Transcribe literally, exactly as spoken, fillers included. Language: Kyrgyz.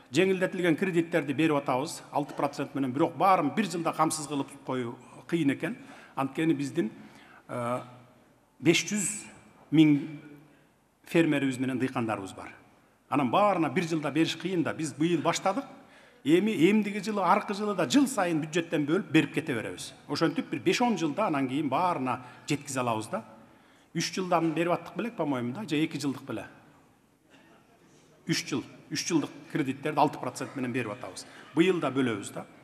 жеңилдетилген кредиттерди берип атабыз алты процент менен, бирок баарын бир жылда камсыз кылып коюу кыйын экен. Анткени биздин беш жүз миң фермерибиз менен дыйкандарыбыз бар. Анан баарына бир жылда бериш кыйын да. Биз быйыл баштадык. Эми эмдиги жылы, аркы жылы да жыл сайын бюджеттен бөлүп берип кете беребиз. Ошентип бир беш он жылда анан кийин баарына жеткизе алабыз да. үч жылдан берип аттык белек, по-моему да, же эки жылдык беле. үч жыл, үч жылдык кредиттерди алты процент менен берип атабыз. Быйыл да бөлөбүз да.